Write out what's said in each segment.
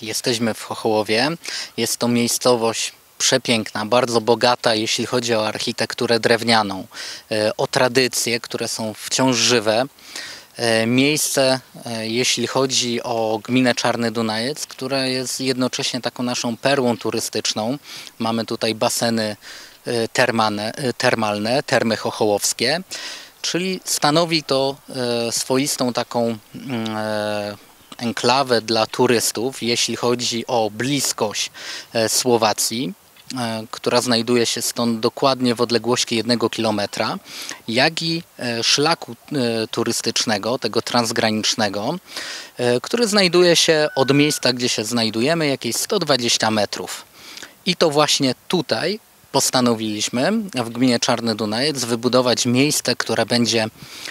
Jesteśmy w Chochołowie. Jest to miejscowość przepiękna, bardzo bogata, jeśli chodzi o architekturę drewnianą, o tradycje, które są wciąż żywe. Miejsce, jeśli chodzi o gminę Czarny Dunajec, która jest jednocześnie taką naszą perłą turystyczną. Mamy tutaj baseny termalne, termy chochołowskie, czyli stanowi to swoistą taką enklawę dla turystów, jeśli chodzi o bliskość Słowacji, która znajduje się stąd dokładnie w odległości 1 kilometra, jak i szlaku turystycznego, tego transgranicznego, który znajduje się od miejsca, gdzie się znajdujemy, jakieś 120 metrów. I to właśnie tutaj postanowiliśmy w gminie Czarny Dunajec wybudować miejsce, które będzie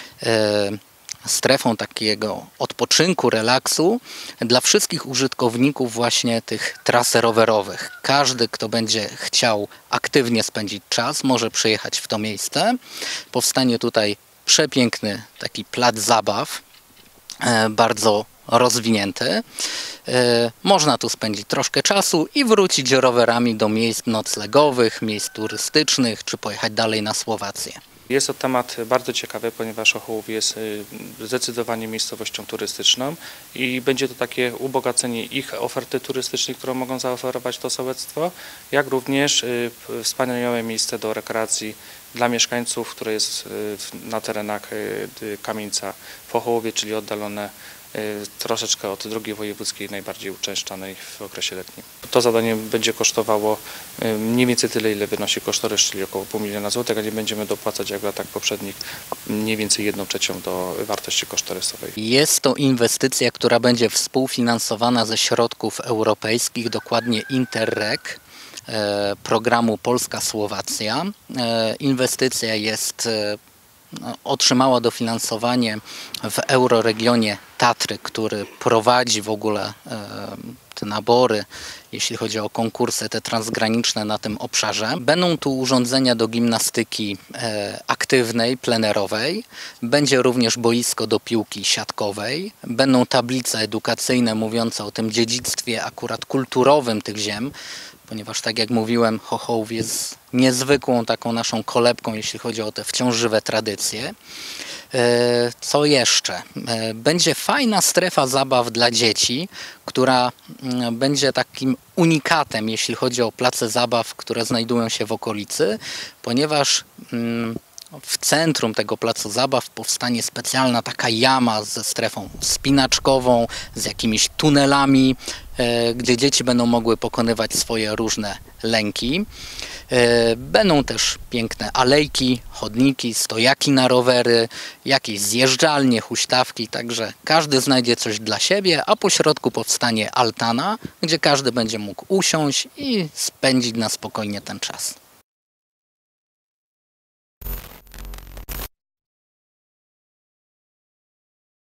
strefą takiego odpoczynku, relaksu dla wszystkich użytkowników właśnie tych tras rowerowych. Każdy, kto będzie chciał aktywnie spędzić czas, może przyjechać w to miejsce. Powstanie tutaj przepiękny taki plac zabaw, bardzo rozwinięty. Można tu spędzić troszkę czasu i wrócić rowerami do miejsc noclegowych, miejsc turystycznych, czy pojechać dalej na Słowację. Jest to temat bardzo ciekawy, ponieważ Chochołów jest zdecydowanie miejscowością turystyczną i będzie to takie ubogacenie ich oferty turystycznej, którą mogą zaoferować to sołectwo, jak również wspaniałe miejsce do rekreacji dla mieszkańców, które jest na terenach Kamieńca w Chochołowie, czyli oddalone troszeczkę od drogi wojewódzkiej najbardziej uczęszczanej w okresie letnim. To zadanie będzie kosztowało mniej więcej tyle, ile wynosi kosztorys, czyli około $500 000 złotych, a nie będziemy dopłacać jak w latach poprzednich mniej więcej 1/3 do wartości kosztorysowej. Jest to inwestycja, która będzie współfinansowana ze środków europejskich, dokładnie Interreg, programu Polska-Słowacja. Inwestycja otrzymała dofinansowanie w euroregionie Tatry, który prowadzi w ogóle te nabory, jeśli chodzi o konkursy te transgraniczne na tym obszarze. Będą tu urządzenia do gimnastyki aktywnej, plenerowej. Będzie również boisko do piłki siatkowej. Będą tablice edukacyjne mówiące o tym dziedzictwie akurat kulturowym tych ziem, ponieważ tak jak mówiłem, Chochołów jest niezwykłą taką naszą kolebką, jeśli chodzi o te wciąż żywe tradycje. Co jeszcze? Będzie fajna strefa zabaw dla dzieci, która będzie takim unikatem, jeśli chodzi o place zabaw, które znajdują się w okolicy, ponieważ w centrum tego placu zabaw powstanie specjalna taka jama ze strefą wspinaczkową, z jakimiś tunelami, gdzie dzieci będą mogły pokonywać swoje różne lęki. Będą też piękne alejki, chodniki, stojaki na rowery, jakieś zjeżdżalnie, huśtawki, także każdy znajdzie coś dla siebie, a po środku powstanie altana, gdzie każdy będzie mógł usiąść i spędzić na spokojnie ten czas.